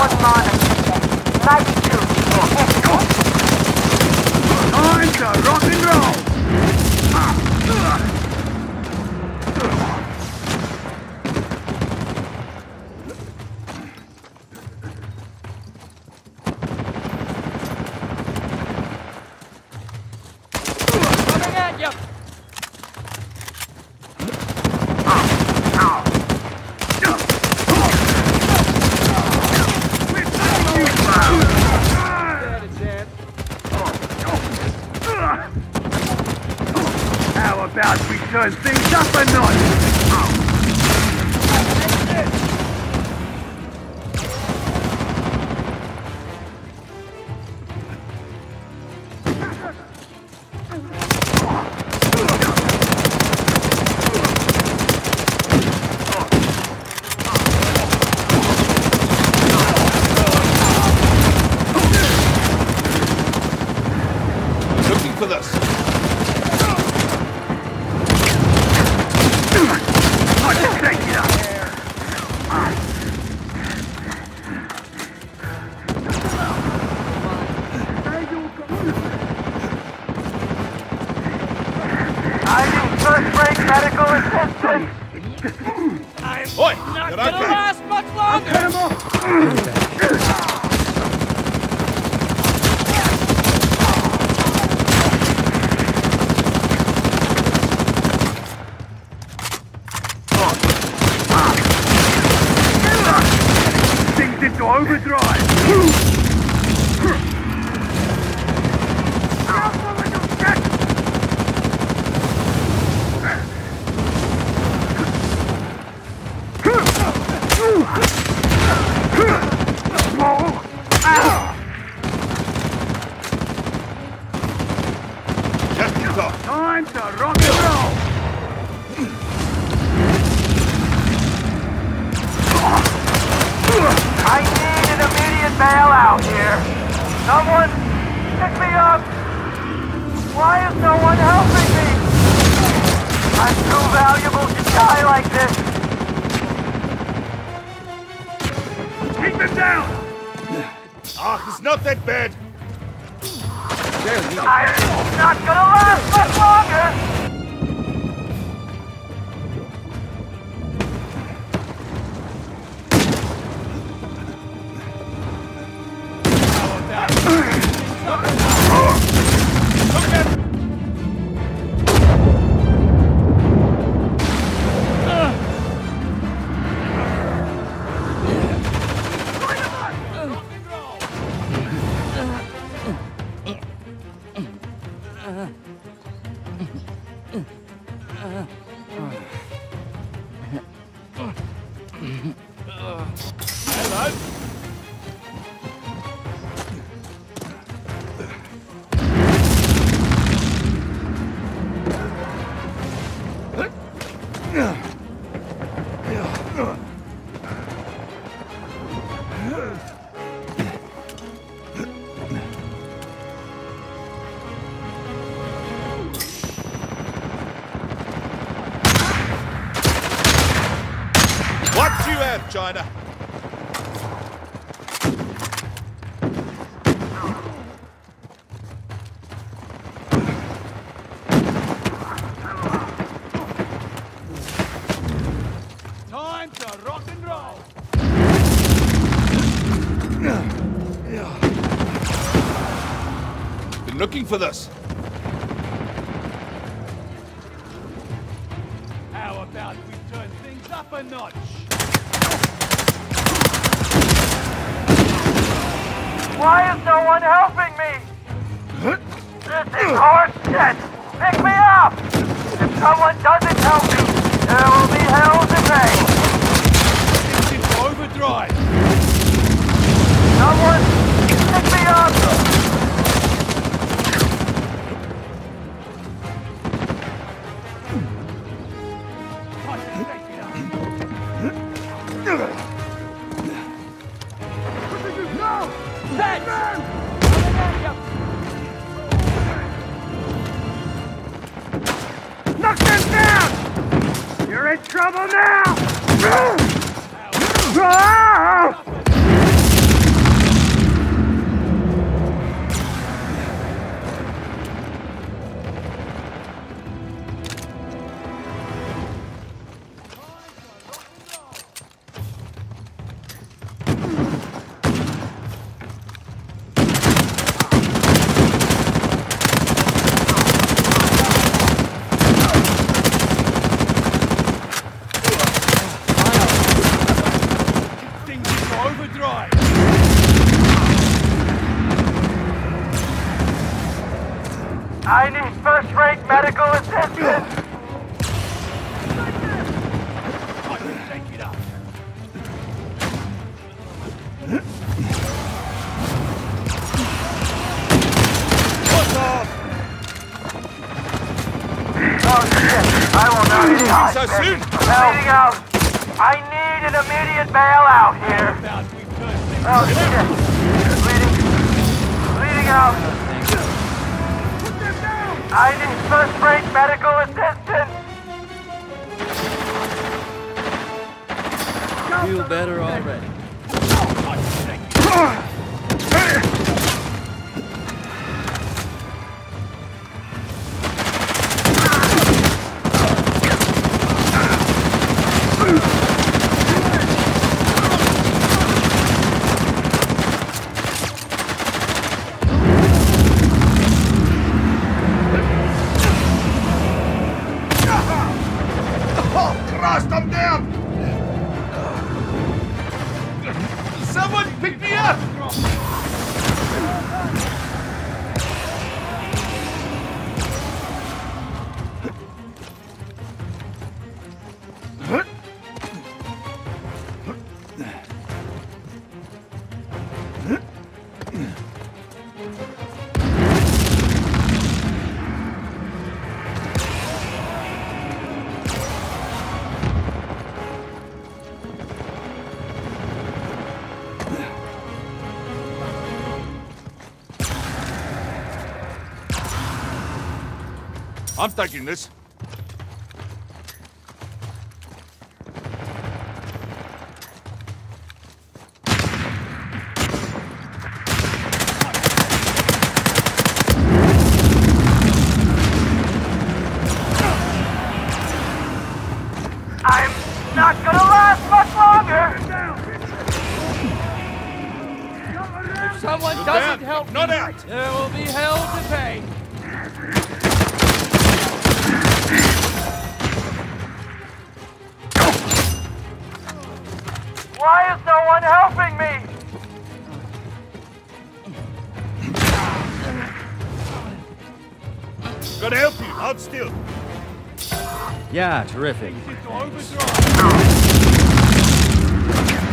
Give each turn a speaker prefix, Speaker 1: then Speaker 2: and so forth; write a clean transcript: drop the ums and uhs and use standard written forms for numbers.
Speaker 1: one monitor. 92.
Speaker 2: Time to rock and roll!
Speaker 3: Coming at you!
Speaker 2: How about we turn things up a notch?
Speaker 4: Looking for this.
Speaker 1: First-rate medical assistance.
Speaker 4: Oi!
Speaker 3: Not
Speaker 4: You're
Speaker 3: gonna
Speaker 4: okay.
Speaker 3: last much longer!
Speaker 2: Things into overdrive!
Speaker 4: Just in time.
Speaker 2: Time to rock and roll!
Speaker 1: I need an immediate bailout here. Someone pick me up. Why is no one helping me? I'm too valuable to die like this.
Speaker 2: Keep them down!
Speaker 4: Ah, it's not that bad.
Speaker 1: I'm not gonna last much longer.
Speaker 4: Hello. What you have, China?
Speaker 2: Time to rock and roll!
Speaker 4: Been looking for this.
Speaker 2: How about we turn things up a notch?
Speaker 1: Why is no one helping me? This is horse shit. Pick me up. If someone doesn't help me, there will be hell to pay.
Speaker 2: Things into overdrive!
Speaker 1: Someone pick me up.
Speaker 2: Knock them down! You're in trouble now!
Speaker 4: so soon?
Speaker 1: Bleeding out. I need an immediate bailout here. Oh shit. Bleeding out. I need first-rate medical assistance.
Speaker 3: Feel better already.
Speaker 4: Oh, Christ, I'm down! Someone pick me up! I'm taking this.
Speaker 1: I'm not gonna last much longer.
Speaker 3: If someone
Speaker 4: Look
Speaker 3: doesn't
Speaker 4: out.
Speaker 3: help
Speaker 4: Not
Speaker 3: me,
Speaker 4: out.
Speaker 3: there will be hell to pay.
Speaker 1: Why is no one helping me?
Speaker 4: Gotta help you. Hold still.
Speaker 5: Yeah, terrific.